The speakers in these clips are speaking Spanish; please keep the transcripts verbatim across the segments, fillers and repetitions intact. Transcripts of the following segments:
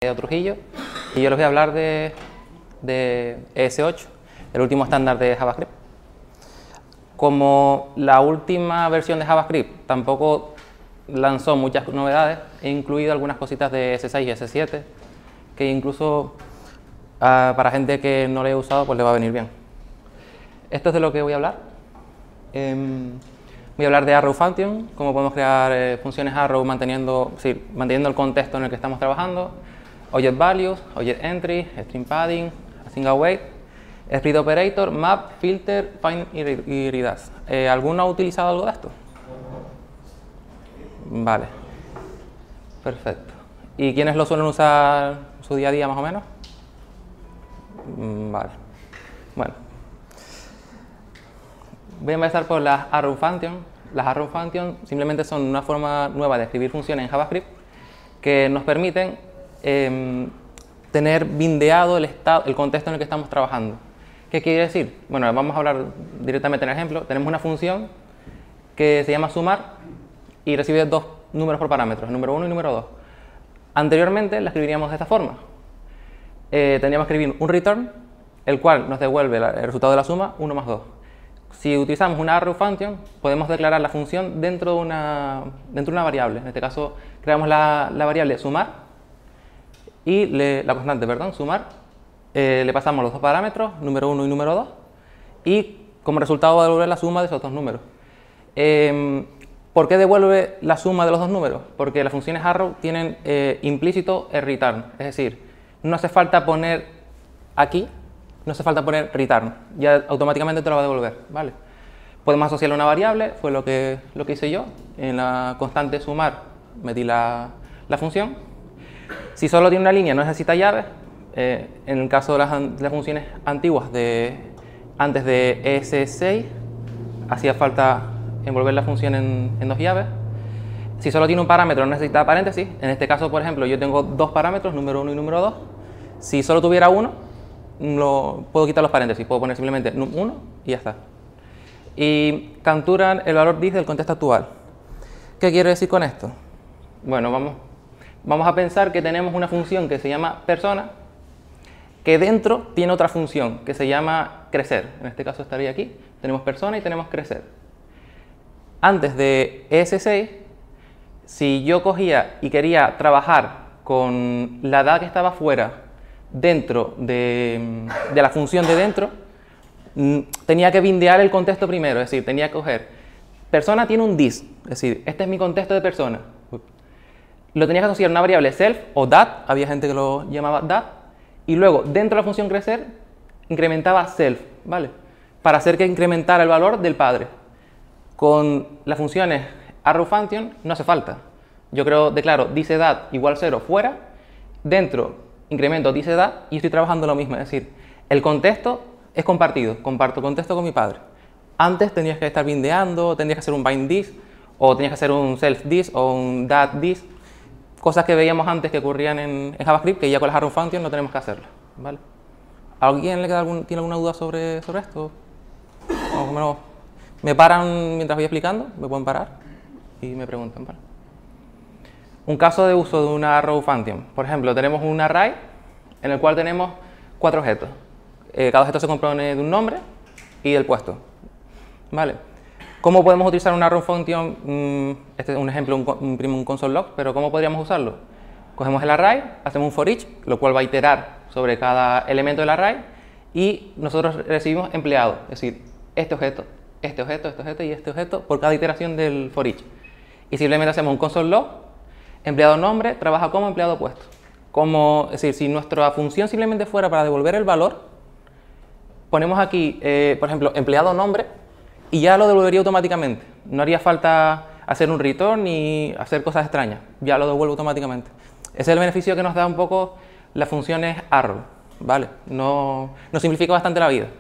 Trujillo y yo les voy a hablar de, de E S ocho, el último estándar de JavaScript. Como la última versión de JavaScript tampoco lanzó muchas novedades, he incluido algunas cositas de E S seis y E S siete que incluso uh, para gente que no lo haya usado pues le va a venir bien. Esto es de lo que voy a hablar. Eh, voy a hablar de Arrow Function, cómo podemos crear eh, funciones Arrow manteniendo, sí, manteniendo el contexto en el que estamos trabajando, Object Values, Object Entry, String Padding, Async Await, Split Operator, Map, Filter, Find y Redax. Eh, ¿Alguno ha utilizado algo de esto? Vale. Perfecto. ¿Y quiénes lo suelen usar en su día a día más o menos? Vale. Bueno. Voy a empezar por las Arrow Functions. Las Arrow Functions simplemente son una forma nueva de escribir funciones en JavaScript que nos permiten eh, tener bindeado el, estado, el contexto en el que estamos trabajando. ¿Qué quiere decir? Bueno, vamos a hablar directamente en el ejemplo. Tenemos una función que se llama sumar y recibe dos números por parámetros, número uno y número dos. Anteriormente la escribiríamos de esta forma. Eh, tendríamos que escribir un return, el cual nos devuelve el resultado de la suma, uno más dos. Si utilizamos una arrow function, podemos declarar la función dentro de una, dentro de una variable. En este caso, creamos la, la variable sumar y le, la constante, perdón, sumar. Eh, le pasamos los dos parámetros, número uno y número dos, y como resultado va a devolver la suma de esos dos números. Eh, ¿Por qué devuelve la suma de los dos números? Porque las funciones arrow tienen eh, implícito el return, es decir, no hace falta poner aquí, no hace falta poner return, ya automáticamente te lo va a devolver, ¿vale? Podemos asociarle a una variable, fue lo que, lo que hice yo, en la constante sumar metí la, la función. Si solo tiene una línea, no necesita llaves. Eh, en el caso de las, de las funciones antiguas, de, antes de E S seis, hacía falta envolver la función en, en dos llaves. Si solo tiene un parámetro, no necesita paréntesis. En este caso, por ejemplo, yo tengo dos parámetros, número uno y número dos. Si solo tuviera uno, lo, puedo quitar los paréntesis, puedo poner simplemente num uno y ya está. Y capturan el valor diez del contexto actual. ¿Qué quiero decir con esto? Bueno, vamos, vamos a pensar que tenemos una función que se llama persona, que dentro tiene otra función que se llama crecer. En este caso estaría aquí. Tenemos persona y tenemos crecer. Antes de E S seis, si yo cogía y quería trabajar con la D A que estaba fuera dentro de, de la función de dentro, tenía que bindear el contexto primero. Es decir, tenía que coger persona tiene un this, es decir, este es mi contexto de persona. Lo tenía que asociar a una variable self o dat, había gente que lo llamaba dat. Y luego, dentro de la función crecer, incrementaba self, ¿vale? Para hacer que incrementara el valor del padre. Con las funciones arrow function no hace falta. Yo creo, declaro diceDat igual cero fuera, dentro incremento diceDat y estoy trabajando lo mismo. Es decir, el contexto es compartido, comparto contexto con mi padre. Antes tenías que estar bindeando, tendrías que hacer un bind this, o tenías que hacer un self this o un dat this. Cosas que veíamos antes que ocurrían en, en JavaScript, que ya con las arrow functions no tenemos que hacerlo, ¿vale? ¿Alguien le queda algún, tiene alguna duda sobre, sobre esto? O, bueno, me paran mientras voy explicando, me pueden parar y me preguntan, ¿vale? Un caso de uso de una arrow function. Por ejemplo, tenemos un array en el cual tenemos cuatro objetos. Eh, cada objeto se compone de un nombre y del puesto, ¿vale? ¿Cómo podemos utilizar una arrow function? Este es un ejemplo, un, un, un console log, pero ¿cómo podríamos usarlo? Cogemos el array, hacemos un for each, lo cual va a iterar sobre cada elemento del array y nosotros recibimos empleado, es decir, este objeto, este objeto, este objeto y este objeto por cada iteración del for each. Y simplemente hacemos un console log, empleado nombre, trabaja como empleado puesto. Como, es decir, si nuestra función simplemente fuera para devolver el valor, ponemos aquí, eh, por ejemplo, empleado nombre, y ya lo devolvería automáticamente. No haría falta hacer un return ni hacer cosas extrañas. Ya lo devuelve automáticamente. Ese es el beneficio que nos da un poco las funciones arrow, ¿vale? No, nos simplifica bastante la vida.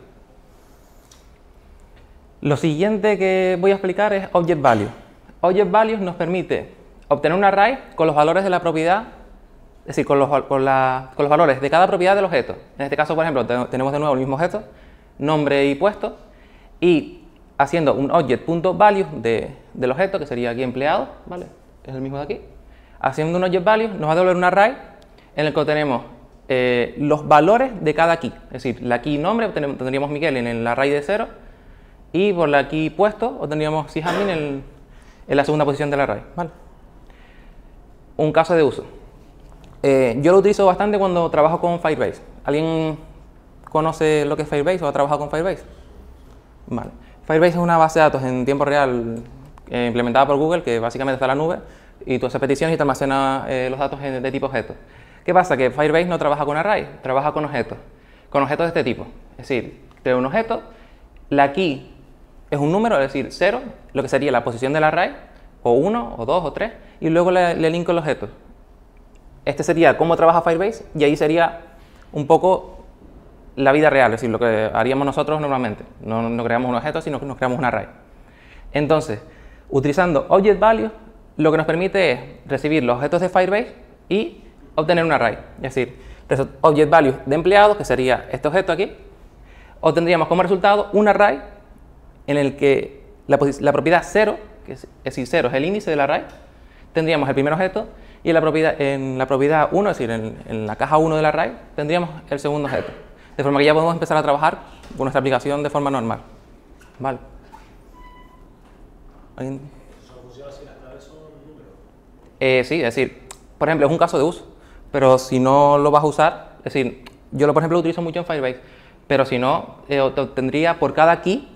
Lo siguiente que voy a explicar es Object Value. Object Values nos permite obtener un array con los valores de la propiedad, es decir, con los, con, la, con los valores de cada propiedad del objeto. En este caso, por ejemplo, tenemos de nuevo el mismo objeto, nombre y puesto, y haciendo un object.value de, del objeto, que sería aquí empleado, ¿vale? Es el mismo de aquí. Haciendo un object value nos va a devolver un array en el que tenemos eh, los valores de cada key. Es decir, la key nombre tendríamos Miguel en el array de cero y por la key puesto obtendríamos sysadmin en, en la segunda posición del array. ¿Vale? Un caso de uso. Eh, yo lo utilizo bastante cuando trabajo con Firebase. ¿Alguien conoce lo que es Firebase o ha trabajado con Firebase? Vale. Firebase es una base de datos en tiempo real eh, implementada por Google, que básicamente está en la nube, y tú haces peticiones y te almacena eh, los datos de tipo objeto. ¿Qué pasa? Que Firebase no trabaja con arrays, trabaja con objetos, con objetos de este tipo. Es decir, creo un objeto, la key es un número, es decir, cero, lo que sería la posición del array, o uno, o dos, o tres, y luego le, le linko el objeto. Este sería cómo trabaja Firebase, y ahí sería un poco la vida real, es decir, lo que haríamos nosotros normalmente. No, no creamos un objeto, sino que nos creamos un array. Entonces, utilizando Object Value, lo que nos permite es recibir los objetos de Firebase y obtener un array. Es decir, Object Value de empleados, que sería este objeto aquí, obtendríamos como resultado un array en el que la, la propiedad cero, que es, es decir, cero es el índice del array, tendríamos el primer objeto, y en la propiedad, en la propiedad uno, es decir, en, en la caja uno del array, tendríamos el segundo objeto. De forma que ya podemos empezar a trabajar con nuestra aplicación de forma normal. ¿Vale? ¿Alguien? Eh, sí, es decir, por ejemplo, es un caso de uso, pero si no lo vas a usar, es decir, yo lo, por ejemplo, lo utilizo mucho en Firebase, pero si no, eh, te obtendría por cada key,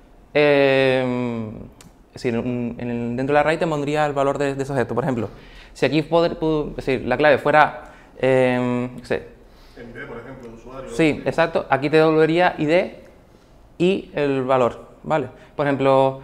eh, es decir, en el, dentro del array te pondría el valor de, de ese objeto. Por ejemplo, si aquí poder, es decir, la clave fuera, eh, no sé, en D, por ejemplo, el usuario. Sí, exacto, aquí te devolvería I D y el valor, ¿vale? Por ejemplo,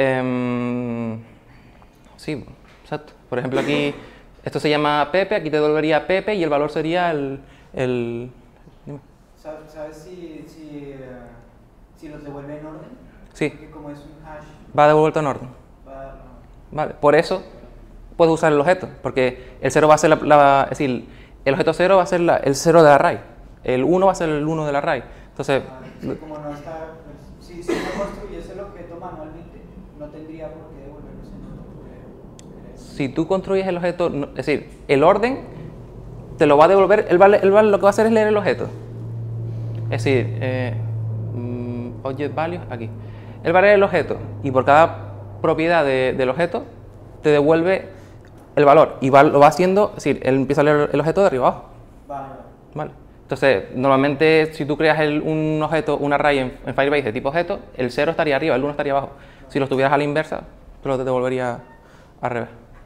eh, sí, exacto. Por ejemplo, aquí esto se llama Pepe, aquí te devolvería Pepe y el valor sería el... el dime. ¿Sabes si, si, uh, si los devuelve en orden? Sí. Porque como es un hash... Va devuelto en orden. Va, Vale, por eso puedes usar el objeto, porque el cero va a ser la... la es decir, el objeto cero va a ser la, el cero del array, el uno va a ser el uno del array. Entonces... Vale, como no está... Pues, si, si no construyes el objeto manualmente, no tendría por qué devolverlo en orden. Si tú construyes el objeto, no, es decir, el orden te lo va a devolver, él, va, él va, lo que va a hacer es leer el objeto. Es decir, eh, um, Object Value, aquí. Él va a leer el objeto y por cada propiedad de, del objeto te devuelve el valor y va, lo va haciendo, es decir, él empieza a leer el objeto de arriba abajo. Vale. Vale. Entonces, normalmente si tú creas el, un objeto, un array en, en Firebase de tipo objeto, el cero estaría arriba, el uno estaría abajo. Si lo estuvieras a la inversa, te lo devolvería al revés.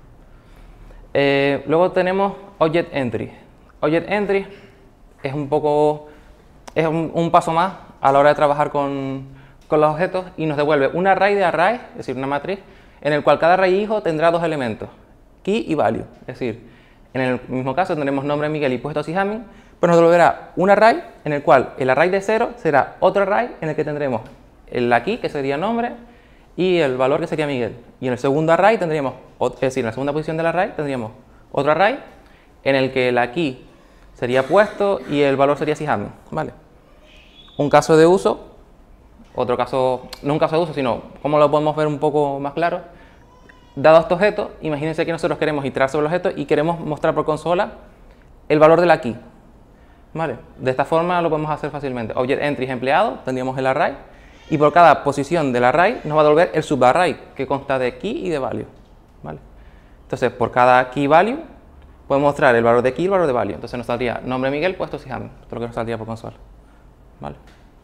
Eh, luego tenemos Object Entry. Object Entry es un poco, es un, un paso más a la hora de trabajar con, con los objetos y nos devuelve un array de arrays, es decir, una matriz, en el cual cada array hijo tendrá dos elementos, key y value. Es decir, en el mismo caso tendremos nombre Miguel y puesto sysadmin, pero nos devolverá un array en el cual el array de cero será otro array en el que tendremos la key, que sería nombre, y el valor, que sería Miguel. Y en el segundo array tendríamos, es decir, en la segunda posición del array tendríamos otro array en el que la key sería puesto y el valor sería sysadmin, ¿vale? Un caso de uso, otro caso, no un caso de uso, sino cómo lo podemos ver un poco más claro. Dado este objeto, imagínense que nosotros queremos iterar sobre el objeto y queremos mostrar por consola el valor de la key, ¿vale? De esta forma lo podemos hacer fácilmente. Object Entry es empleado, tendríamos el array, y por cada posición del array nos va a devolver el subarray, que consta de key y de value, ¿vale? Entonces, por cada key value, podemos mostrar el valor de key y el valor de value. Entonces nos saldría nombre Miguel puesto sysadmin, esto es lo que nos saldría por consola, ¿vale?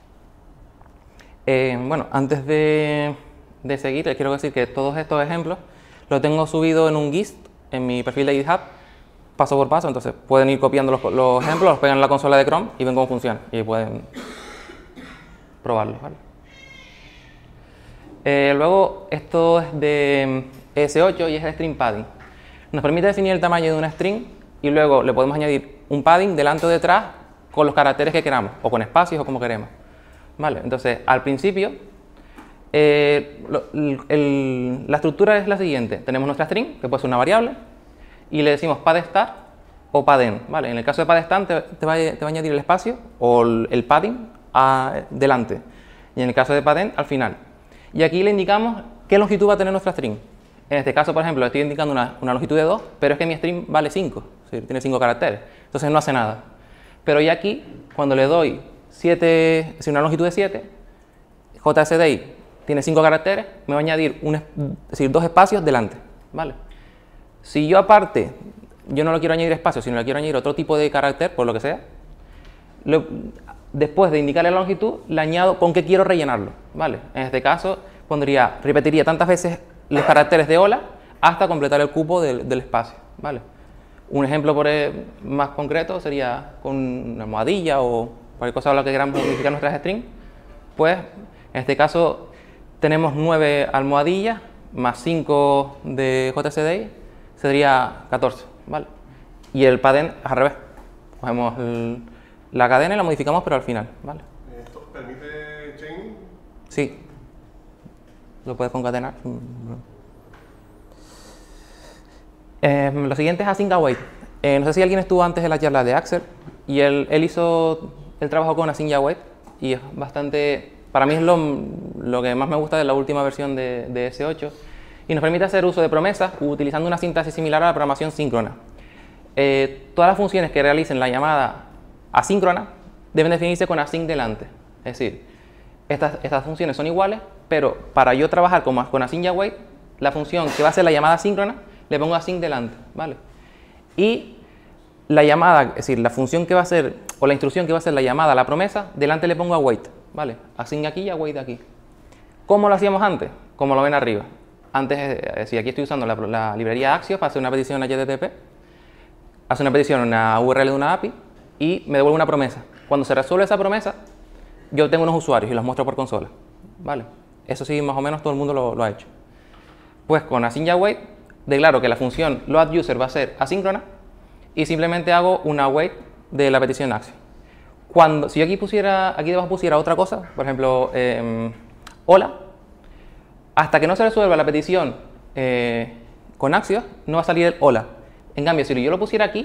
Eh, bueno, antes de, de seguir, les quiero decir que todos estos ejemplos los tengo subido en un gist en mi perfil de GitHub, paso por paso. Entonces pueden ir copiando los, los ejemplos, los pegan en la consola de Chrome y ven cómo funciona, y pueden probarlos, ¿vale? Eh, luego, esto es de E S ocho y es el string padding. Nos permite definir el tamaño de una string y luego le podemos añadir un padding delante o detrás con los caracteres que queramos, o con espacios o como queremos, ¿vale? Entonces, al principio, eh, lo, el, la estructura es la siguiente. Tenemos nuestra string, que puede ser una variable, y le decimos paddStart o paddEnd, ¿vale? En el caso de paddStart te, te, va, te va a añadir el espacio o el, el padding a, delante, y en el caso de paddEnd al final. Y aquí le indicamos qué longitud va a tener nuestra string. En este caso, por ejemplo, le estoy indicando una, una longitud de dos, pero es que mi string vale cinco. es decir, tiene cinco caracteres, entonces no hace nada. Pero ya aquí, cuando le doy siete, es decir, una longitud de siete, J S D I tiene cinco caracteres, me va a añadir un, es decir, dos espacios delante, ¿vale? Si yo aparte, yo no lo quiero añadir espacio, sino le quiero añadir otro tipo de carácter, por lo que sea, lo, después de indicarle la longitud, le añado con qué quiero rellenarlo, ¿vale? En este caso, pondría, repetiría tantas veces los caracteres de hola hasta completar el cupo del, del espacio, ¿vale? Un ejemplo por, eh, más concreto sería con una almohadilla o cualquier cosa a la que queramos modificar nuestras strings, pues en este caso tenemos nueve almohadillas más cinco de J S D I, sería catorce, ¿vale? Y el padding al revés, cogemos el, la cadena y la modificamos pero al final, ¿vale? ¿Esto permite chain? Sí, lo puedes concatenar. Eh, lo siguiente es async await. Eh, no sé si alguien estuvo antes de la charla de Axel y él, él hizo el trabajo con async await y es bastante, para mí es lo, lo que más me gusta de la última versión de, de ese ocho y nos permite hacer uso de promesas utilizando una sintaxis similar a la programación síncrona. Eh, todas las funciones que realicen la llamada asíncrona deben definirse con async delante, es decir, estas, estas funciones son iguales, pero para yo trabajar con, con async await, la función que va a ser la llamada síncrona le pongo async delante, ¿vale? Y la llamada, es decir, la función que va a ser, o la instrucción que va a ser la llamada a la promesa, delante le pongo await, ¿vale? Async aquí y await aquí. ¿Cómo lo hacíamos antes? Como lo ven arriba. Antes, es decir, aquí estoy usando la, la librería Axios para hacer una petición a H T T P, hace una petición a una U R L de una A P I y me devuelve una promesa. Cuando se resuelve esa promesa, yo tengo unos usuarios y los muestro por consola, ¿vale? Eso sí, más o menos todo el mundo lo, lo ha hecho. Pues con async await, declaro que la función loadUser va a ser asíncrona y simplemente hago una await de la petición Axios. Cuando, si yo aquí pusiera, aquí debajo pusiera otra cosa, por ejemplo, eh, hola, hasta que no se resuelva la petición eh, con Axios, no va a salir el hola. En cambio, si yo lo pusiera aquí,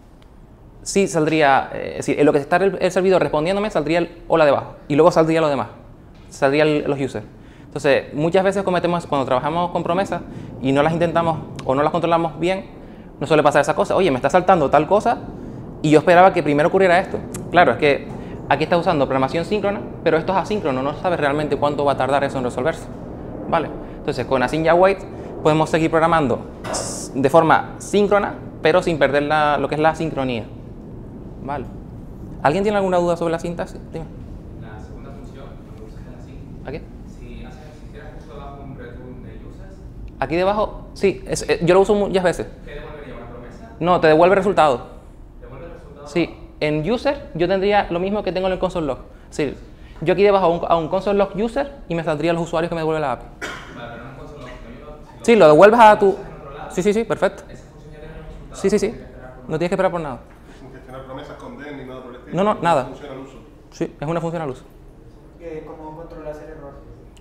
sí saldría, eh, es decir, en lo que está el, el servidor respondiéndome, saldría el hola debajo y luego saldría lo demás, saldría el, los users. Entonces, muchas veces cometemos, cuando trabajamos con promesas y no las intentamos o no las controlamos bien, no suele pasar esa cosa. Oye, me está saltando tal cosa y yo esperaba que primero ocurriera esto. Claro, es que aquí está usando programación síncrona, pero esto es asíncrono, no sabes realmente cuánto va a tardar eso en resolverse, ¿vale? Entonces, con async await podemos seguir programando de forma síncrona, pero sin perder la, lo que es la sincronía, ¿vale? ¿Alguien tiene alguna duda sobre la sintaxis? Dime. La segunda función, cuando usas el async, ¿Aquí? si haces, si hicieras justo abajo un return de users, Aquí debajo, sí, es, eh, yo lo uso muchas veces. ¿qué devolvería? ¿Una promesa? No, te devuelve resultado. ¿Devuelve el resultado? Sí, en user yo tendría lo mismo que tengo en el console log. Es decir, yo aquí debajo a un, a un console log user y me saldría los usuarios que me devuelve la A P I. Vale, pero no es console log, lo mismo, si lo Sí, lo devuelves a tu... usas en otro lado, Sí, sí, sí, perfecto. esa función ya tiene el resultado. Sí, sí, sí. Tienes que esperar por No tienes que esperar por nada. Sin gestionar promesas con D ni nada por el estilo. No, no, nada. Funciona al uso. Sí, es una función al uso. Eh, ¿Cómo controlas el error?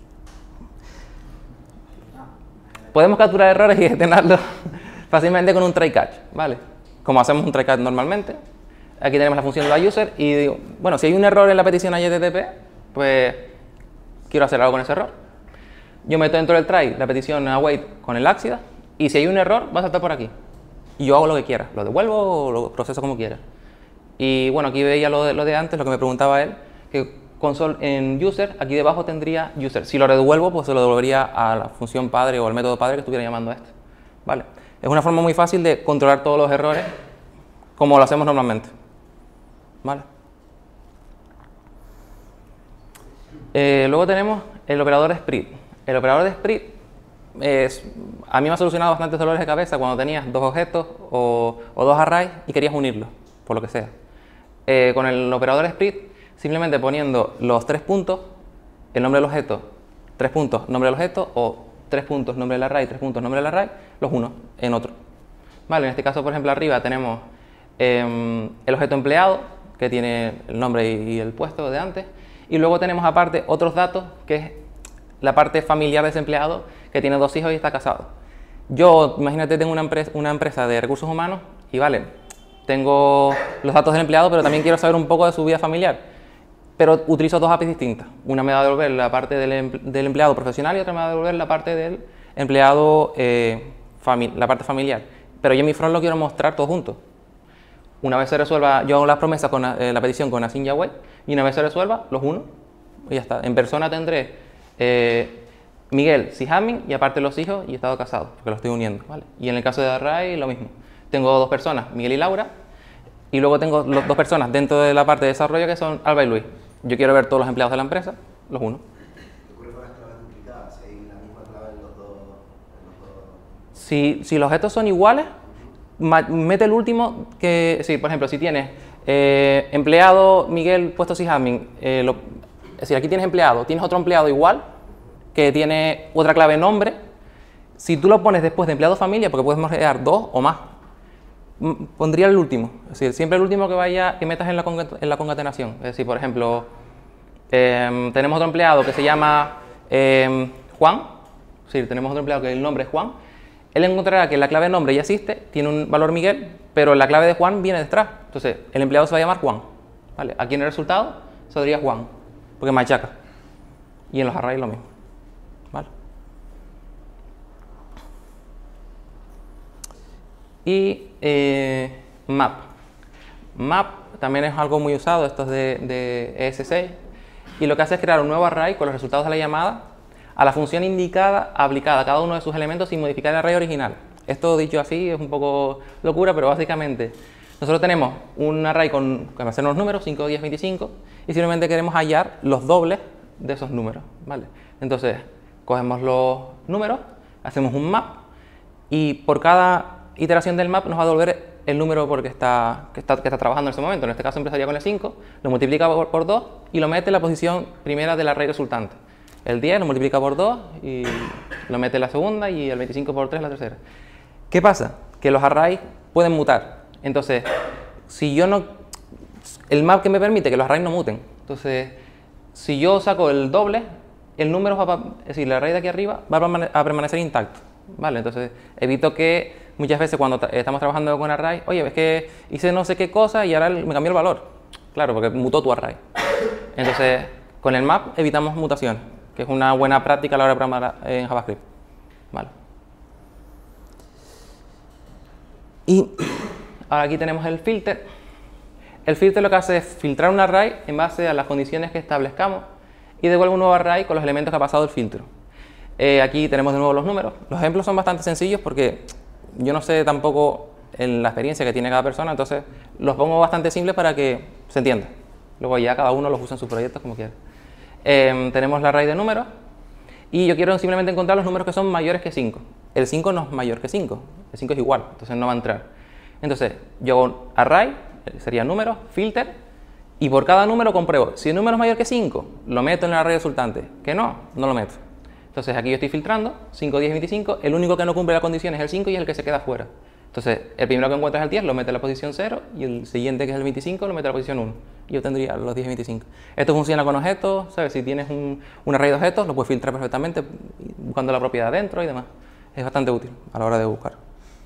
Podemos capturar errores y gestionarlos fácilmente con un try catch, ¿vale? Como hacemos un try catch normalmente. Aquí tenemos la función de la user y digo, bueno, si hay un error en la petición a H T T P, pues quiero hacer algo con ese error. Yo meto dentro del try la petición await con el Axida y si hay un error va a saltar por aquí. Y yo hago lo que quiera, lo devuelvo o lo proceso como quiera. Y bueno, aquí veía lo de, lo de antes, lo que me preguntaba él, que console en user, aquí debajo tendría user. Si lo devuelvo, pues se lo devolvería a la función padre o al método padre que estuviera llamando a este. ¿Vale? Es una forma muy fácil de controlar todos los errores como lo hacemos normalmente. ¿Vale? Eh, luego tenemos el operador de split. El operador de split es, a mí me ha solucionado bastantes dolores de cabeza cuando tenías dos objetos o, o dos arrays y querías unirlos, por lo que sea. Eh, con el operador split, simplemente poniendo los tres puntos, el nombre del objeto, tres puntos, nombre del objeto, o tres puntos, nombre del array, tres puntos, nombre del array, los uno en otro. Vale, en este caso, por ejemplo, arriba tenemos eh, el objeto empleado, que tiene el nombre y, y el puesto de antes, y luego tenemos aparte otros datos, que es la parte familiar de ese empleado, que tiene dos hijos y está casado. Yo, imagínate, tengo una empresa, una empresa de recursos humanos y vale, tengo los datos del empleado, pero también quiero saber un poco de su vida familiar. Pero utilizo dos A P Is distintas. Una me va a devolver la parte del, del empleado profesional y otra me va a devolver la parte del empleado, eh, la parte familiar. Pero yo en mi front lo quiero mostrar todo junto. Una vez se resuelva, yo hago las promesas con eh, la petición con async y await, y una vez se resuelva, los uno, y ya está. En persona tendré eh, Miguel, sysadmin, y aparte los hijos y estado casado, porque los estoy uniendo, ¿vale? Y en el caso de array, lo mismo. Tengo dos personas, Miguel y Laura, y luego tengo los, dos personas dentro de la parte de desarrollo que son Alba y Luis. Yo quiero ver todos los empleados de la empresa, los uno. ¿Qué ocurre con las claves duplicadas? Si hay la misma clave en los dos... En los dos... Si, si los objetos son iguales, mete el último que, sí, por ejemplo, si tienes eh, empleado Miguel puesto sysadmin, eh, lo, es decir, aquí tienes empleado, tienes otro empleado igual, que tiene otra clave nombre, si tú lo pones después de empleado familia, porque puedes crear dos o más, pondría el último, es decir, siempre el último que vaya, que metas en la, en la concatenación. Es decir, por ejemplo, eh, tenemos otro empleado que se llama eh, Juan, sí, tenemos otro empleado que el nombre es Juan. Él encontrará que la clave de nombre ya existe, tiene un valor Miguel, pero la clave de Juan viene detrás. Entonces, el empleado se va a llamar Juan. ¿Vale? Aquí en el resultado saldría Juan, porque machaca. Y en los arrays lo mismo. ¿Vale? Y eh, map. Map también es algo muy usado, esto es de, de E S seis. Y lo que hace es crear un nuevo array con los resultados de la llamada a la función indicada aplicada a cada uno de sus elementos sin modificar el array original. Esto dicho así es un poco locura, pero básicamente nosotros tenemos un array con que va a ser unos números, cinco, diez, veinticinco, y simplemente queremos hallar los dobles de esos números, ¿vale? Entonces, cogemos los números, hacemos un map, y por cada iteración del map nos va a devolver el número por que está, que está, que está trabajando en ese momento. En este caso empezaría con el cinco, lo multiplica por, por dos y lo mete en la posición primera del array resultante. El diez lo multiplica por dos y lo mete en la segunda, y el veinticinco por tres en la tercera. ¿Qué pasa? Que los arrays pueden mutar. Entonces, si yo no... El map que me permite que los arrays no muten. Entonces, si yo saco el doble, el número va a... Es decir, el array de aquí arriba va a permanecer intacto, ¿vale? Entonces, evito que muchas veces cuando tra estamos trabajando con array, oye, es que hice no sé qué cosa y ahora me cambió el valor. Claro, porque mutó tu array. Entonces, con el map evitamos mutaciones, que es una buena práctica a la hora de programar en JavaScript. Vale. Y ahora aquí tenemos el filter. El filter lo que hace es filtrar un array en base a las condiciones que establezcamos y devuelve un nuevo array con los elementos que ha pasado el filtro. Eh, aquí tenemos de nuevo los números. Los ejemplos son bastante sencillos porque yo no sé tampoco en la experiencia que tiene cada persona, entonces los pongo bastante simples para que se entienda. Luego ya cada uno los usa en sus proyectos como quiera. Eh, tenemos la array de números y yo quiero simplemente encontrar los números que son mayores que cinco. El cinco no es mayor que cinco, el cinco es igual, entonces no va a entrar. Entonces yo hago array, sería números, filter, y por cada número compruebo. Si el número es mayor que cinco, lo meto en el array resultante. Que no, no lo meto. Entonces aquí yo estoy filtrando, cinco, diez, veinticinco, el único que no cumple la condición es el cinco y es el que se queda fuera. Entonces el primero que encuentras es el diez, lo mete en la posición cero, y el siguiente, que es el veinticinco, lo mete en la posición uno. Y yo tendría los diez y veinticinco. Esto funciona con objetos, ¿sabes? Si tienes un, un array de objetos, lo puedes filtrar perfectamente buscando la propiedad dentro y demás. Es bastante útil a la hora de buscar.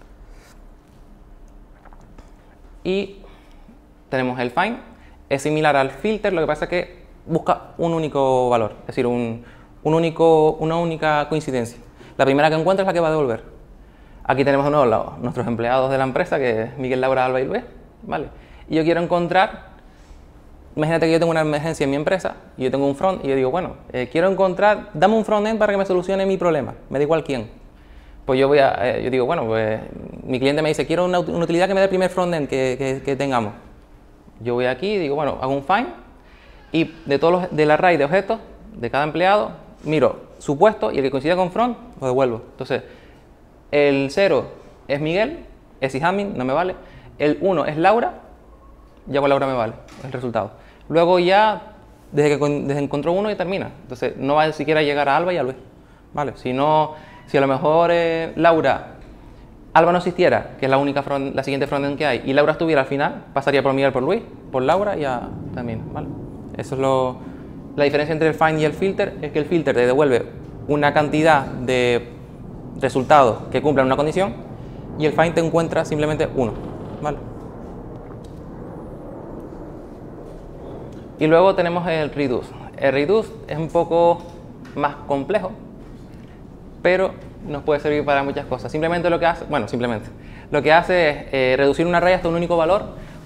Y tenemos el find, es similar al filter, lo que pasa es que busca un único valor, es decir, un, un único, una única coincidencia. La primera que encuentra es la que va a devolver. Aquí tenemos de nuevo los, nuestros empleados de la empresa, que es Miguel, Laura, Alba y Luis, ¿vale? Y yo quiero encontrar, imagínate que yo tengo una emergencia en mi empresa, y yo tengo un front, y yo digo, bueno, eh, quiero encontrar, dame un frontend para que me solucione mi problema, me da igual quién. Pues yo voy a, eh, yo digo, bueno, pues mi cliente me dice, quiero una, una utilidad que me dé el primer frontend que, que, que tengamos. Yo voy aquí y digo, bueno, hago un find, y de todos los, del array de objetos de cada empleado, miro su puesto, y el que coincida con front, lo devuelvo. Entonces, el cero es Miguel, es sysadmin, no me vale. El uno es Laura, ya con Laura me vale, es el resultado. Luego ya, desde que, desde que encontró uno, ya termina. Entonces, no va a siquiera llegar a Alba y a Luis, ¿vale? Si no, si a lo mejor eh, Laura, Alba no existiera, que es la única front, la siguiente frontend que hay, y Laura estuviera al final, pasaría por Miguel, por Luis, por Laura y ya también, ¿vale? Eso es lo, la diferencia entre el find y el filter, es que el filter te devuelve una cantidad de resultados que cumplan una condición, y el find te encuentra simplemente uno, ¿vale? Y luego tenemos el reduce. El reduce es un poco más complejo, pero nos puede servir para muchas cosas. Simplemente lo que hace, bueno, simplemente, lo que hace es eh, reducir un array hasta un único valor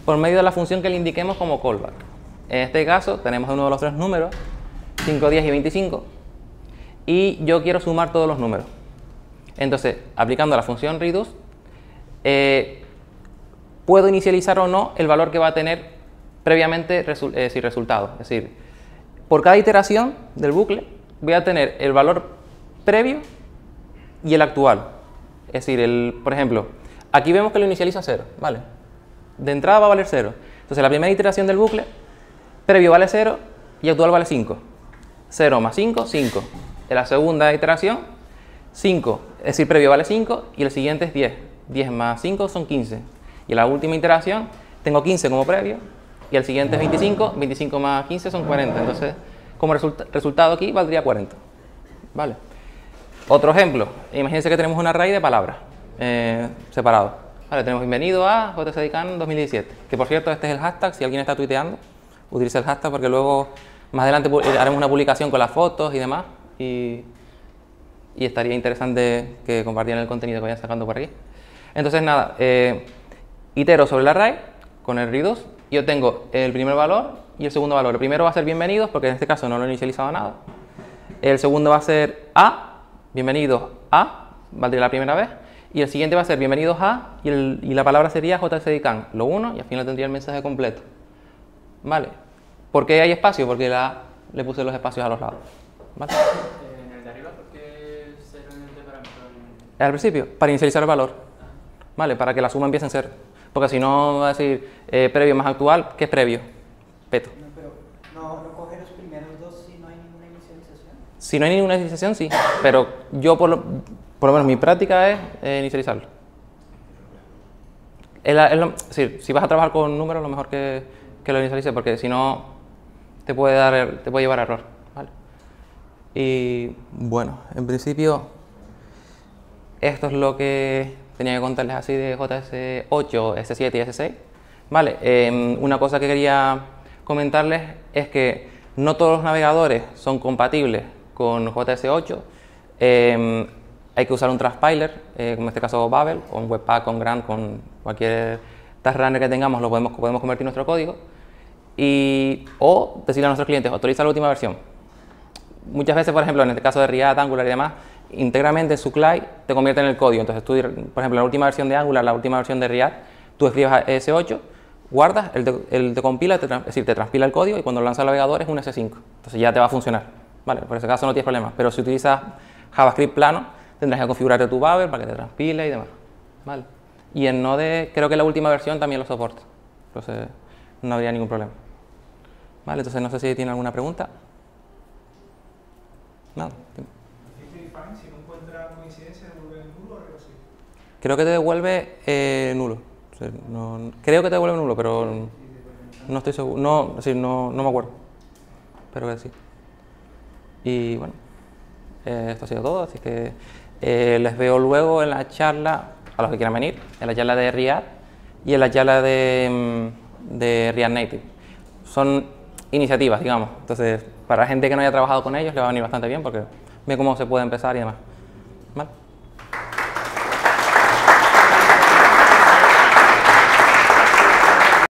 por medio de la función que le indiquemos como callback. En este caso tenemos uno de los tres números, cinco, diez y veinticinco, y yo quiero sumar todos los números. Entonces, aplicando la función reduce, eh, puedo inicializar o no el valor que va a tener previamente resu eh, decir, resultado. Es decir, por cada iteración del bucle voy a tener el valor previo y el actual. Es decir, el, por ejemplo, aquí vemos que lo inicializa a cero, ¿vale? De entrada va a valer cero. Entonces, la primera iteración del bucle, previo vale cero y actual vale cinco. cero más cinco, cinco. En la segunda iteración, cinco, es decir, previo vale cinco y el siguiente es diez. diez más cinco son quince. Y en la última iteración tengo quince como previo y el siguiente es veinticinco. veinticinco más quince son cuarenta. Entonces, como resulta resultado aquí valdría cuarenta. ¿Vale? Otro ejemplo. Imagínense que tenemos un array de palabras eh, separado. Vale, tenemos bienvenido a J S D Can dos mil diecisiete. Que por cierto, este es el hashtag. Si alguien está tuiteando, utilice el hashtag porque luego más adelante haremos una publicación con las fotos y demás. Y, y estaría interesante que compartieran el contenido que vayan sacando por aquí. Entonces, nada, eh, itero sobre el array con el reduce y obtengo el primer valor y el segundo valor. El primero va a ser bienvenidos porque en este caso no lo he inicializado nada. El segundo va a ser a, bienvenidos a, valdría la primera vez. Y el siguiente va a ser bienvenidos a y, el, y la palabra sería J S D Can, lo uno, y al final tendría el mensaje completo. ¿Vale? ¿Por qué hay espacio? Porque la, le puse los espacios a los lados. ¿Vale? En el de arriba, ¿por qué cero en el de parámetro? Al principio, para inicializar el valor. ¿Vale? Para que la suma empiece en cero. Porque si no va a decir eh, previo más actual, ¿qué es previo? Peto. No, pero no, no coge los primeros dos si no hay ninguna inicialización. Si no hay ninguna inicialización, sí. Pero yo, por lo, por lo menos, mi práctica es eh, inicializarlo. Es la, es lo, es decir, si vas a trabajar con números, lo mejor que, que lo inicialices, porque si no, te puede, dar, te puede llevar a error. ¿Vale? Y bueno, en principio, esto es lo que tenía que contarles así de J S ocho, S siete y S seis. Vale, eh, una cosa que quería comentarles es que no todos los navegadores son compatibles con J S ocho. Eh, hay que usar un transpiler, eh, como en este caso Babel, o un Webpack, con Grand, con cualquier task runner que tengamos, lo podemos, podemos convertir en nuestro código. Y, o decirle a nuestros clientes, autoriza la última versión. Muchas veces, por ejemplo, en el caso de React, Angular y demás, íntegramente su C L I te convierte en el código. Entonces tú, por ejemplo, la última versión de Angular, la última versión de React, tú escribes a S ocho, guardas, él te, él te compila, te, es decir, te transpila el código y cuando lo lanza al navegador es un S cinco. Entonces ya te va a funcionar. Vale, por ese caso no tienes problemas. Pero si utilizas JavaScript plano, tendrás que configurarte tu Babel para que te transpile y demás. Vale. Y en Node, creo que la última versión también lo soporta. Entonces no habría ningún problema. Vale, entonces no sé si tiene alguna pregunta. Nada. Si no encuentra coincidencia, ¿devuelve nulo o recursivo? Creo que te devuelve eh, nulo. O sea, no, creo que te devuelve nulo, pero no estoy seguro. No, es decir, no, no me acuerdo. Pero que sí. Y bueno, eh, esto ha sido todo. Así que eh, les veo luego en la charla, a los que quieran venir, en la charla de React y en la charla de, de React Native. Son iniciativas, digamos. Entonces, para la gente que no haya trabajado con ellos, le va a venir bastante bien porque ve cómo se puede empezar y demás. ¿Vale?